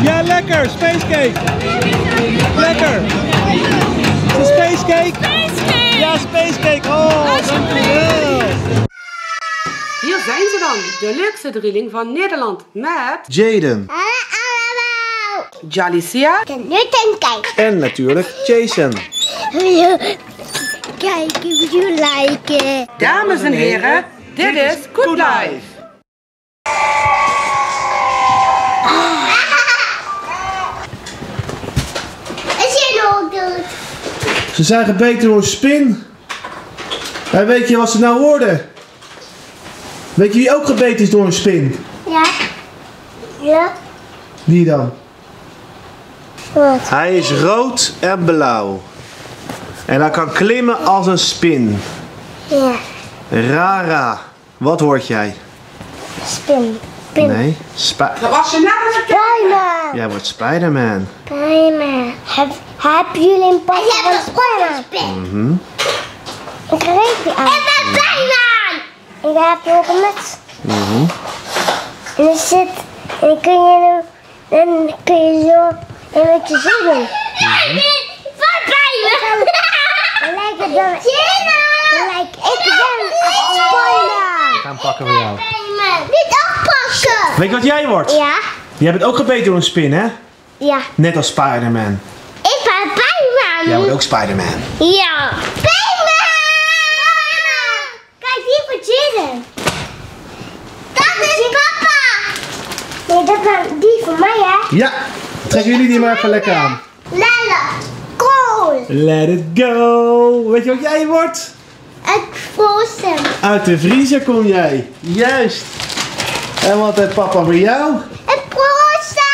Ja, lekker. Spacecake. Lekker. Is het spacecake? Spacecake! Ja, spacecake. Oh, dankjewel. Hier zijn ze dan, de leukste drieling van Nederland met Jaden. Jalicia En natuurlijk Jason. Kijk, if you like it. Dames en heren, dit is Good Life. Is je nog dood? Ze zijn gebeten door een spin. En weet je wat ze nou worden? Weet je wie ook gebeten is door een spin? Ja. Ja. Wie dan? Wat? Hij is rood en blauw. En hij kan klimmen als een spin. Ja. Rara. Wat word jij? Spin. Pin. Nee, Dat was je naam. Spiderman. jij wordt Spider-Man. Spiderman. Heb jullie een pasje van Spiderman? Ik kreeg die aan. Ik ben Spiderman. Ik heb ook een muts. En er zit, en dan kun je zo een beetje zo doen. Ik ben Spiderman. Dan lijkt het dan, dan lijkt ik dan Spiderman. Ik ga hem pakken voor jou. Niet oppassen. Weet je wat jij wordt? Ja. Jij bent ook gebeten door een spin, hè? Ja. Net als Spider-Man. Ik ben Spiderman. Jij wordt ook Spider-Man. Ja. Spiderman. Kijk, die voor Jaden. Dat is papa. Nee, dat is die voor mij, hè? Ja, trekken jullie die maar even lekker aan. Lella. Cool. Let it go. Weet je wat jij wordt? Het frozen. Uit de vriezer kom jij. Juist. En wat heeft papa voor jou? Het frozen.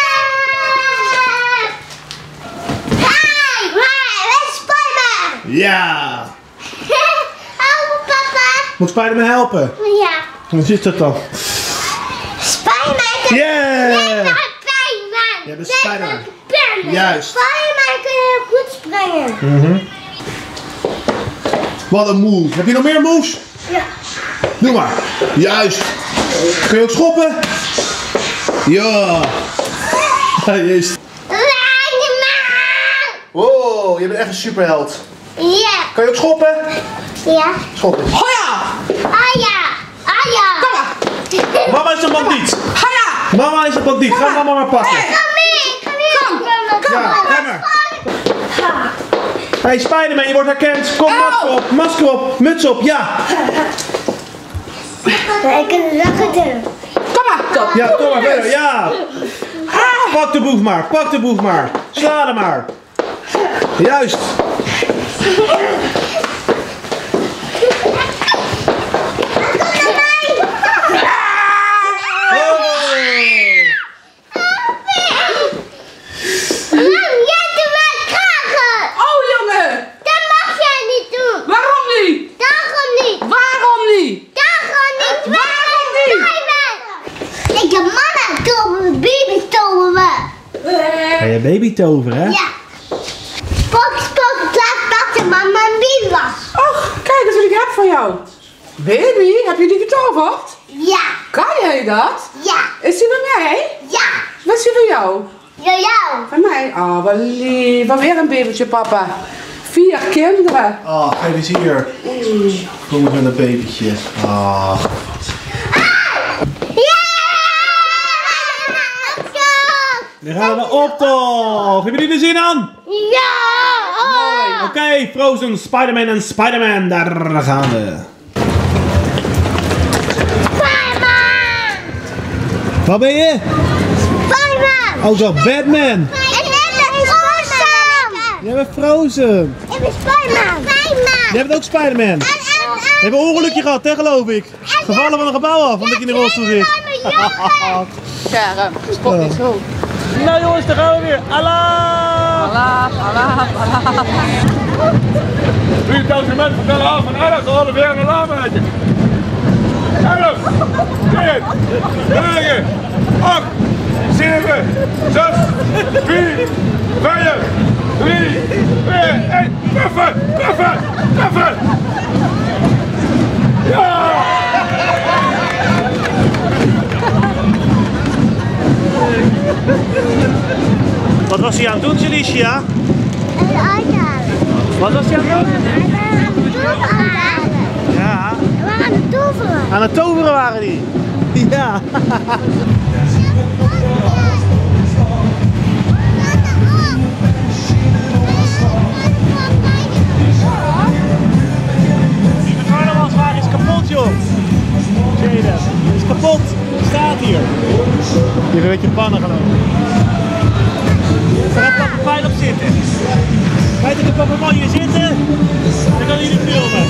Hey, wij Spiderman. Ja. Hallo, papa. Moet Spider-Man helpen? Ja. Hoe zit dat dan? Spiderman. Yeah. Spiderman. Jij bent Spider-Man. Spiderman. Juist. Spiderman kan heel goed springen. Wat een move. Heb je nog meer moves? Ja. Doe maar. Juist. Kun je ook schoppen? Ja. Juist. Spiderman. Wow, je bent echt een superheld. Ja. Kan je ook schoppen? Ja. Schoppen. Hoja! Ah ja. Ah ja. Kom maar! Mama is een bandiet. Hoja! Mama is een bandiet. Ga mama maar pakken. Kom mee. Kom hier. Kom. Ja, ga maar. Hey Spider-Man, je wordt herkend. Kom, masker op, muts op, ja. Ik kan het lachen doen. Kom maar! Kom. Ja, kom maar verder, ja. Pak de boef maar, pak de boef maar. Sla hem maar. Juist. Oh jongen! Dat mag jij niet doen. Waarom niet? Daarom niet. Waarom niet? Daarom niet. Waarom niet? Ik heb mama toveren, baby toveren. Ga je baby toveren, hè? Ja. Pak, laat dat mama een baby was. Och, kijk eens wat ik heb van jou. Baby, heb je die getoverd? Ja. Kan jij dat? Ja. Is die van mij? Ja. Wat is die van jou? Ja, jou. Van mij? Oh, wat lief. Wat weer een babytje, papa. 4 kinderen. Oh, kijk eens hier. Kom met een babytje. Oh. Ja. Nu gaan we naar optocht. Hebben jullie er zin aan? Ja. Oké, Frozen, Spider-Man en Spider-Man. Daar gaan we. Spiderman. Wat ben je? Spiderman. Oh, zo, Batman. En ik ben Frozen. Jij bent Frozen. Ik ben Spiderman. Jij bent ook Spider-Man. Je hebt een ongelukje gehad, hè, geloof ik. Gevallen van een gebouw af, omdat je in de rolstoel zit. Ja, spot niet zo. Nou jongens, daar gaan we weer. Allah! Allah. 3000 mensen vertellen af van alles, we hadden weer een alarm uit je. 11, 10, 9, 8, 7, 6, 4, 5, 3, 2, 1. Puffen, puffen, puffen. Ja! was hij aan het doen, Jalicia? En uithalen. Wat was hij aan het doen? We waren aan het toveren. Ja. We waren aan het toveren. Aan het toveren waren die. Ja. Die carnavalswagen is kapot, joh. Jade, het is kapot. Het staat hier. Je hebt een beetje pannen gelopen. Daar gaat papa fijn op zitten. Kijk dat de papa man hier zitten. Dan kan jullie filmen.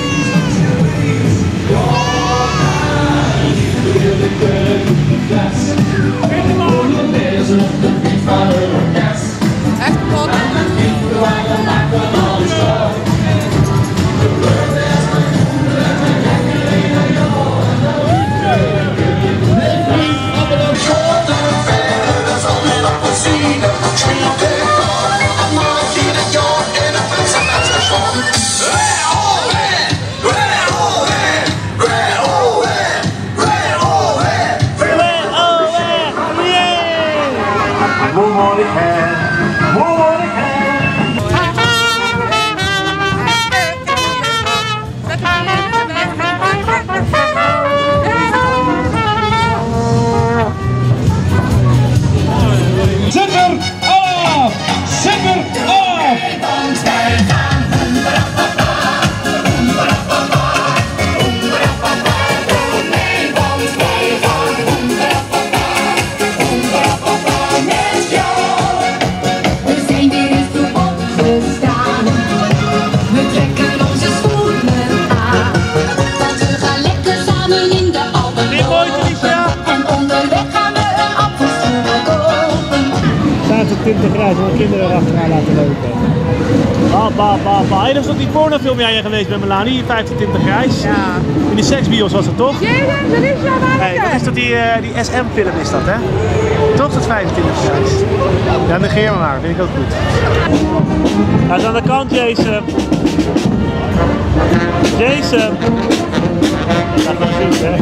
Echt kapot. Tintengrij, zullen kinderen erachteraan laten lopen. Hey, dat is toch die pornofilm jij geweest bij Melanie, die 15 Tintengrij? Ja. In die seksbios was het toch? Jade, dat is jouw Hey, wat is dat die SM-film is dat, hè? Toch dat 25 Tintengrij? Ja, negeer me maar, vind ik ook goed. Hij is aan de kant, Jason. Jason. Dat gaat goed, hè?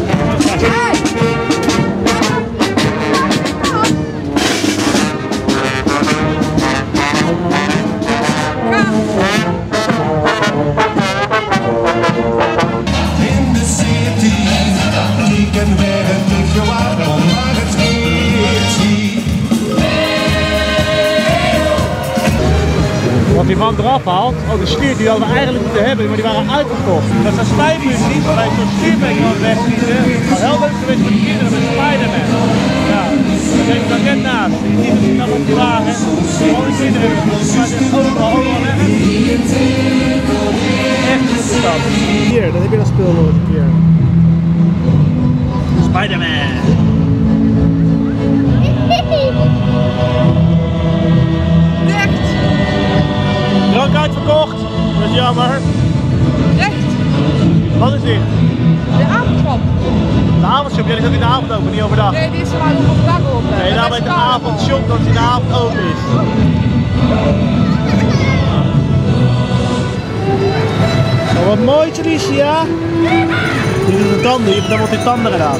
Wat die man eraf haalt, de stier die hadden we eigenlijk moeten hebben, maar die waren uitverkocht. Dat zijn spijtpunties, waarbij ik zo'n stierbeek kan wegschieten. Maar heel leuk geweest voor de kinderen met Spider-Man. Ja, dat heeft dan net naast. Die niet dan op die wagen. Gewoon de kinderen, maar ze is overal leggen. Echt goed stap. Hier, dat heb je dat speel nog een keer. Spider-Man. Drank uitverkocht, dat is jammer. Recht. Wat is dit? De avondshop. De avondshop, jij is ook in de avond open, niet overdag? Nee, die is maar overdag open. Nee, nou met de avondshop dat het in de avond open is. Oh, wat mooi, Jalicia. Dit is de tanden, je hebt dan wat die tanden gedaan.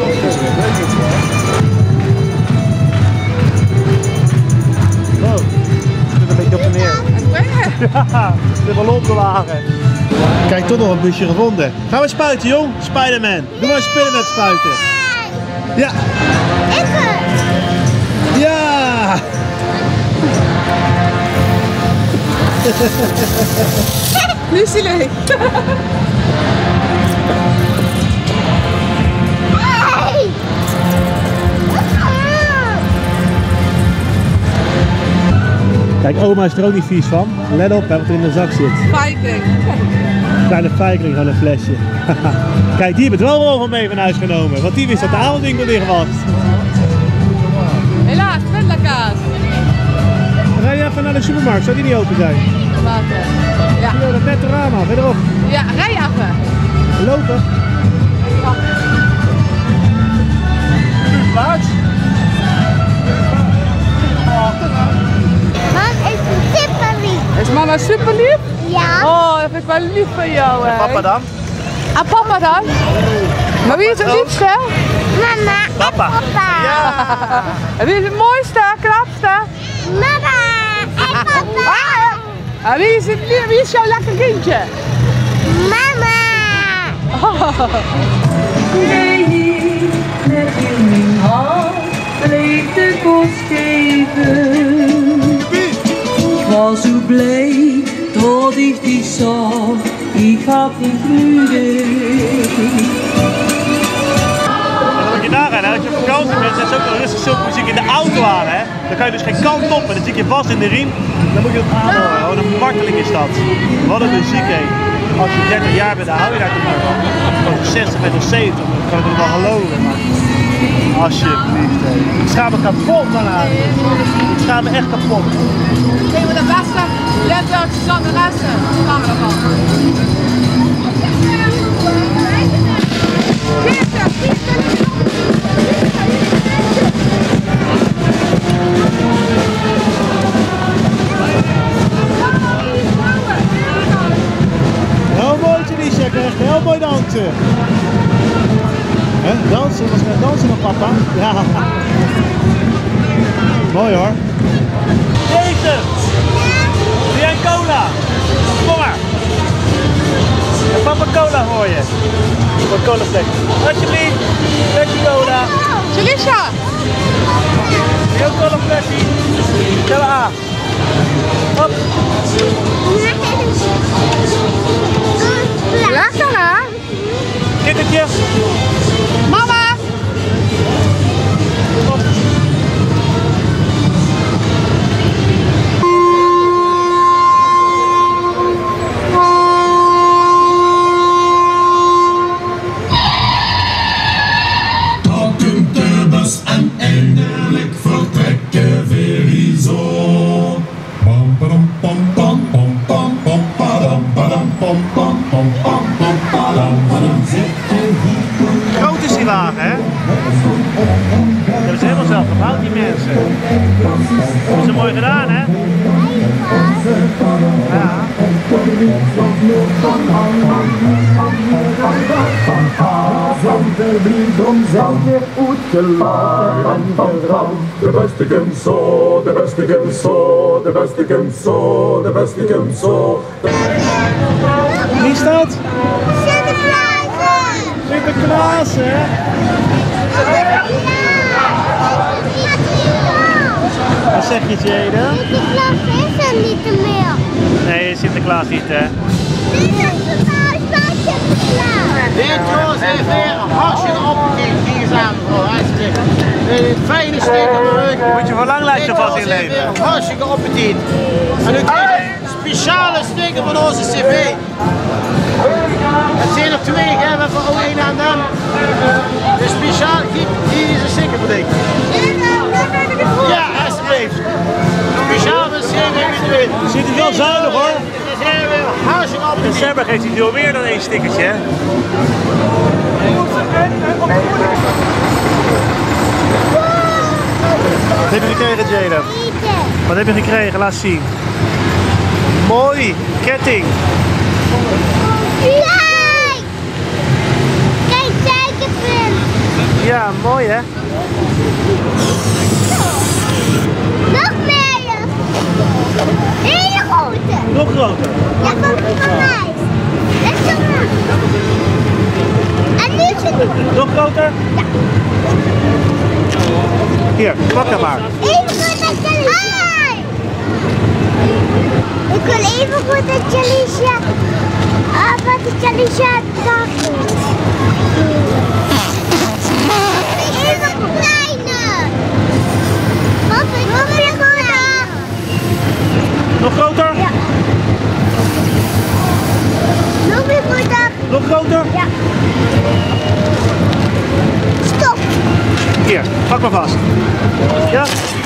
Wow, het zit een beetje op en neer. Ja, de ballon te wagen. Kijk, toch nog een busje gevonden. Gaan we spuiten, jong? Spider-Man. Doe maar een Spider-Man spuiten. Ja. Ja. Nu is hij leeg. Kijk, oma is er ook niet vies van. Let op, hè, wat er in de zak zit. Feikring. Kleine feikring van een flesje. Kijk, die hebben het wel van mee van huis genomen. Want die wist dat de avondwinkel dicht was. Helaas, pindakaas. Dan ga je even naar de supermarkt, zou die niet open zijn? Water. Ja. Ja, dat nette raam af, verderop. Ja, rij even. Lopen. Ja. Plaats. Is mama super lief? Ja. Oh, dat vind ik wel lief van jou, hè. Papa dan? En papa dan? Maar wie is het liefste? Mama. Papa. Papa. Ja. En wie is het mooiste, knapste? Mama. En wie is jouw lekker kindje? Mama! Nee, met in mijn hand bleef de kost geven. Ik was zo blij dat ik die zag, ik had die vreugde. Als je nagaan, als je op vakantie bent, zet ze ook nog rustig zulke muziek in de auto aan, hè? Dan kan je dus geen kant op en dan zit je vast in de riem. Dan moet je het aanhoren. Wat een marteling is dat. Wat een muziek, hé. Als je 30 jaar bent, dan hou je daar toch maar van. Als je 60 bent of 70, dan kan ik het wel geloven. Maar alsjeblieft, hé. Ik schaam me kapot van haar. Ik schaam me echt kapot. Een van de beste Limburgse zangeressen. Gaan we ervan. Heel mooi, Janisha. Ik kan echt heel mooi dansen. Hè? Dansen? Was gaan dansen met papa? Ja. Mooi hoor. Deze! Doe jij een cola? Kom maar. En papa cola voor je. Voor een cola fles. Alsjeblieft. Flesje cola. Janisha! Heel cola flesje. Stel A. Hop. Lekker hè? Kittertje. Mama! Komt de bus en eindelijk vertrekken we zo. Bam padam pam pam pam pam pam padam padam pam pam pam pam pam padam padam. Groot is die wagen, hè? Dat hebben ze helemaal zelf gebouwd, die mensen. Dat hebben ze mooi gedaan, hè? Ja. De beste kind zo, de beste kind zo, de beste kind zo, de beste kind zo. Wie is dat? Sinterklaas! Sinterklaas, hè? Wat zeg je, Jade? Sinterklaas is er niet meer. Nee, Sinterklaas niet, hè? Sinterklaas, waar is Sinterklaas? Dit jongens heeft weer een hartstikke opgekeken hier samen voor. Een fijne steek op de rug. Moet je verlanglijstje vast inleveren. Een hartstikke appetiet. En u krijgt speciale sticker van onze cv. Het zijn er twee, hè? We hebben ook één aan dan. De speciaal, hier is een sticker voor dich. Ja, alsjeblieft. Speciaal met CV met de Ziet er wel zuinig, hoor. hartstikke De appetiet. Sember geeft hij veel meer dan één stickertje, hè? Wat heb je gekregen, Jada? Wat heb je gekregen? Laat zien. Mooi. Ketting. Kijk! Kijk, suikerpunt! Ja, mooi, hè? Nog meer! Hele grote! Nog groter. Ja, komt van mij! Dat is zo mooi! En nu zit het! Nog groter? Ja. Hier, pak hem maar. Even goed dat Jalisha! Ik wil even goed dat Jalisha... wat de Jalisha dacht. Even kleine! Papa, ik wil weer groter! Nog groter? Ja. Nog weer groter! Nog groter? Ja. Stop! Hier, pak maar vast. Ja?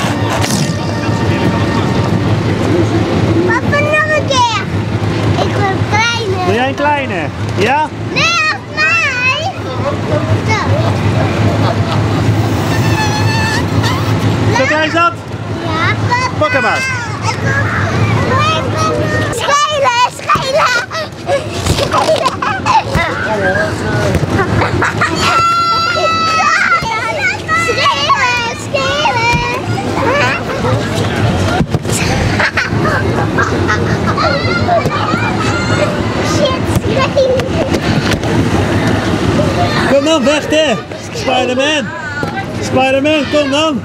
Papa, nog een keer! Ik wil een kleine! Wil jij een kleine? Ja? Nee, op mij! Zo. Zo, kijk eens dat. Ja, papa! Pak hem maar. Schelen! Schelen! Schelen! Schelen! Wacht hè. Spider-Man. Spider-Man, kom dan.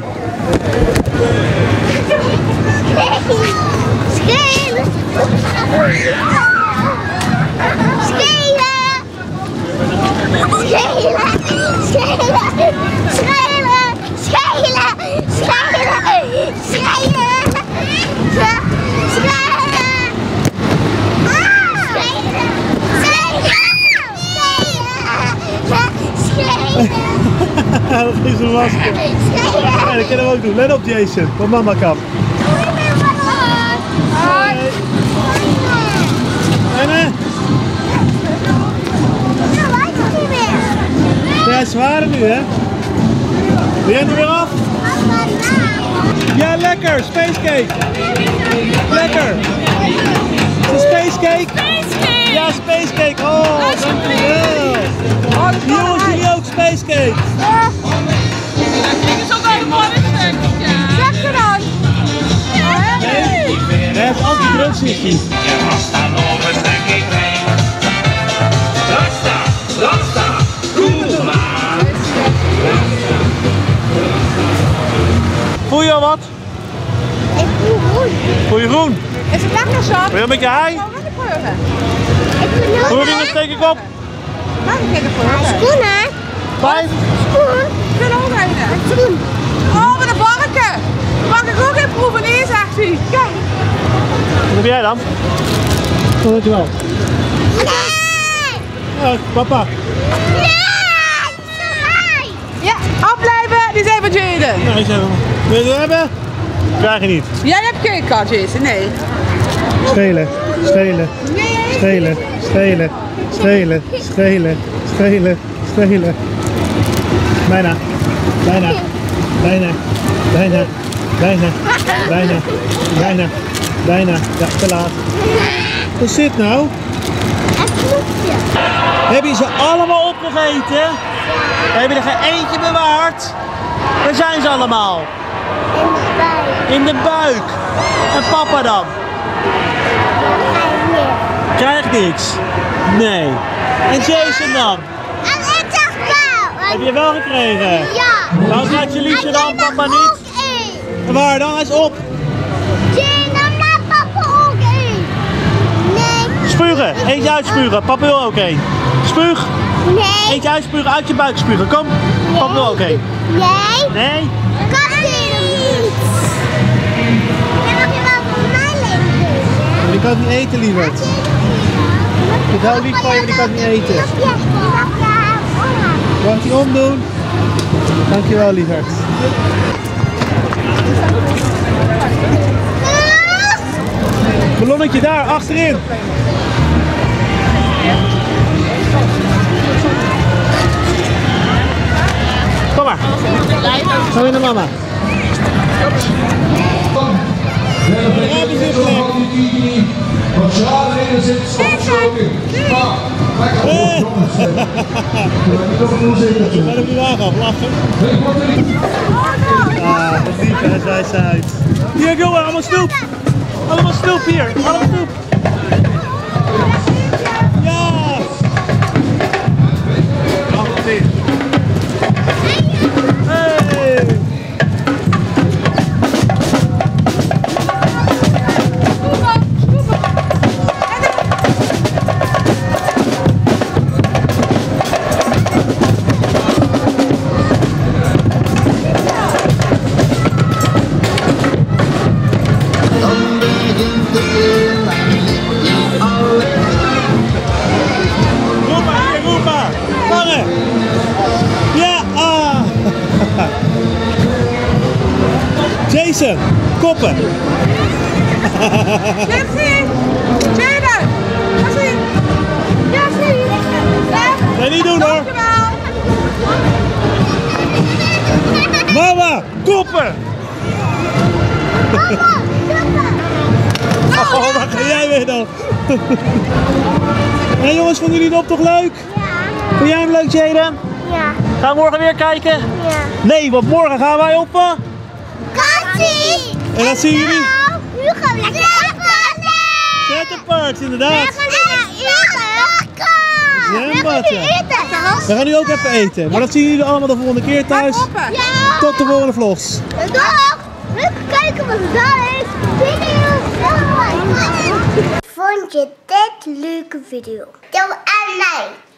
Schelen! Schelen! Schelen! Schelen! Schelen! Schelen! Schelen! Schelen! Dat is een lastig. Ja, dat kunnen we ook doen. Let op Jason, wat mama kan. En ja, zwaar nu hè. Ben jij er weer af? Ja, lekker, space cake. Lekker. Is het space cake? Ja, space cake. Oh, dankjewel. Jongens, jullie ook space cake? Dit is ook wel een mooi stuk. Zeg je dan? Nee, hij heeft anti-drugs is hij. Voel je al wat? Ik voel groen. Voel je groen? Is het lekker zo? Wil je met je hei? Hoe vingers steek ik op? Schoen hè? 5. Schoen. Ik wil ook rijden. Schoen. Oh, met een balken. Mag ik ook even proeven? Nee, zegt hij. Kijk. Wat heb jij dan? Oh, dankjewel. Nee! Papa. Nee! Sorry! Ja, afblijven. Die zijn van Jaden. Nou, wil je het hebben? Krijg je niet. Jij hebt cakekaart, Jason. Nee. Stelen, stelen, Nee. stelen, stelen, stelen, stelen, stelen, stelen. Bijna, bijna, bijna, bijna, bijna, bijna, bijna, bijna. Ja, te laat. Wat zit nou? Het snoepje. Heb je ze allemaal opgegeten? Heb je er geen eentje bewaard? Waar zijn ze allemaal? In de buik. In de buik. En papa dan? Krijgt niks? Nee. En Jason dan? En ik dacht wel. Heb je wel gekregen? Ja. Waarom gaat je liefje dan, papa niet? Ook één. En waar dan? Hij is op. Jane, dan laat papa ook één. Nee. Spugen. Eentje uitspugen. Papa wil ook één. Spuug. Nee. Eentje uitspugen. Uit je buik spugen. Kom. Papa wil ook één. Nee. Nee? Kan niet. Dan mag je wel voor mij leven. Die kan het niet eten, lieverd. Ik hou lief van je, maar die kan het niet eten. Mag die omdoen? Dankjewel, lieverd. Ballonnetje daar, achterin. Kom maar. Ga weer naar mama. Wat schade in zit, opgestoken. Maar, lekker op, jongens. Ik ben hem nu aan gaan lachen. Ah, wat lief, hè, zij is uit. Hier, jongen, allemaal snoep. Allemaal snoep hier, allemaal snoep. Ja. Hey. Jason, koppen. Jesse! Jaden! Jesse! Jesse! Nee, niet doen hoor. Dankjewel! Mama, koppen. Oh, waar ga jij weer dan? Hé jongens, vonden jullie het op toch leuk? Ja. Vond jij hem leuk, Jaden? Ja. Gaan we morgen weer kijken? Ja. Nee, want morgen gaan wij op... Kassie! En dat zien jullie? Nu gaan we lekker eten! Centerparks, inderdaad. We gaan lekker eten! Ja, Bart. We gaan nu ook even eten. Maar dat zien jullie allemaal de volgende keer thuis. Tot de volgende vlogs. Dag! Leuk kijken wat daar is. Vond je dit leuke video? Doe aan mij.